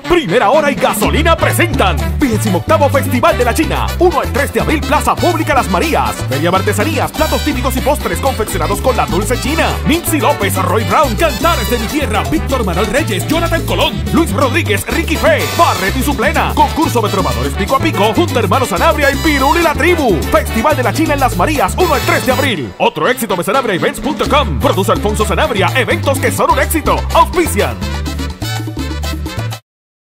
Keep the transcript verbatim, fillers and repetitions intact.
Primera Hora y Gasolina presentan vigésimo octavo Festival de la China, uno al tres de abril, Plaza Pública Las Marías. Feria de artesanías, platos típicos y postres confeccionados con la dulce china. Nipsey López, Roy Brown, Cantares de mi Tierra, Víctor Manuel Reyes, Jonathan Colón, Luis Rodríguez, Ricky Fe, Barret y su plena. Concurso de trovadores pico a pico, junto a Hermano Sanabria y Pirul y la Tribu. Festival de la China en Las Marías, uno al tres de abril. Otro éxito de Sanabria Events punto com. Produce Alfonso Sanabria, eventos que son un éxito. Auspician